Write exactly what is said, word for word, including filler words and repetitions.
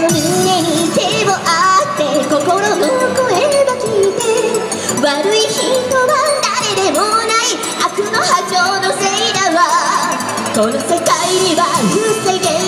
の胸に手を当て心の声が聞いて悪い人は誰でもない悪の波長のせいだわこの世界には防げ